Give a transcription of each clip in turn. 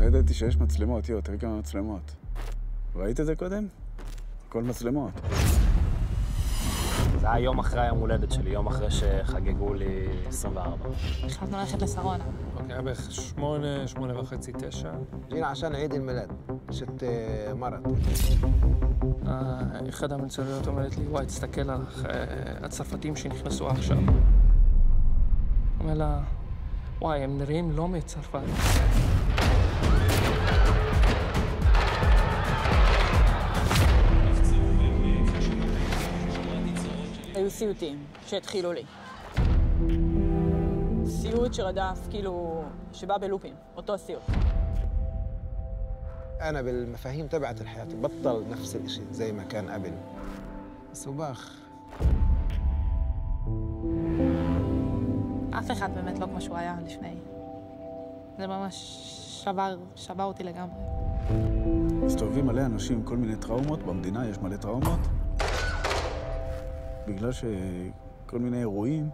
לא ידעתי שיש מצלמות, תראי כמה מצלמות. ראית את זה קודם? הכל מצלמות. זה היה יום אחרי היום הולדת שלי, יום אחרי שחגגו לי 24. החלטנו ללכת לשרונה. היה בערך 8, 8:30, 9. جينا عشان عيد الميلاد ست مرض. אחד המלצריות אומרת לי, וואי, תסתכל על הצרפתים שנכנסו עכשיו. אומר לה, וואי, הם נראים לא מצרפת. היו סיוטים שהתחילו לי. סיוט שרדף, כאילו, שבא בלופים, אותו סיוט. أنا بالمفاهيم تبعت الحياة بطل نفس الشيء زي ما كان قبل. سباخ. אף אחד באמת לא כמו שהוא היה לפני. זה ממש שבר אותי לגמרי. מסתובבים מלא אנשים עם כל מיני טראומות, במדינה יש מלא טראומות. בגלל שכל מיני אירועים,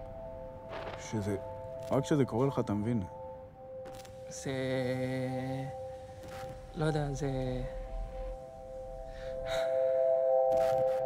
רק כשזה קורה לך, אתה מבין. זה... לא יודע, זה...